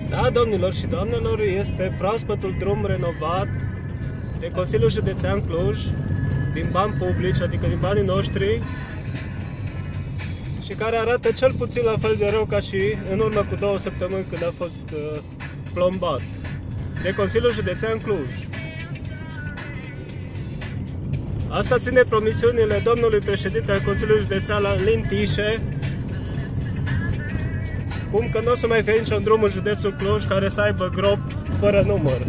Da, domnilor și doamnelor, este proaspătul drum renovat de Consiliul Județean Cluj, din bani publici, adică din banii noștri, și care arată cel puțin la fel de rău ca și în urmă cu 2 săptămâni când a fost plombat, de Consiliul Județean Cluj. Asta ține promisiunile domnului președinte al Consiliului Județean Alin Tișe, cum că nu o să mai fie niciun drum în județul Cluj care să aibă gropi fără număr.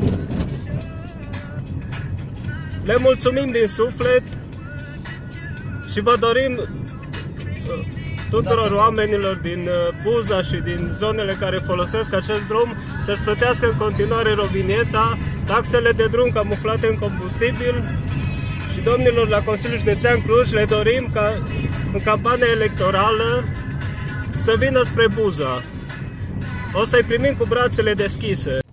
Le mulțumim din suflet și vă dorim tuturor oamenilor din Buza și din zonele care folosesc acest drum să-și plătească în continuare rovineta, taxele de drum camuflate în combustibil, și domnilor la Consiliul Județean Cluj le dorim ca în campania electorală să vină spre Buza. O să-i primim cu brațele deschise.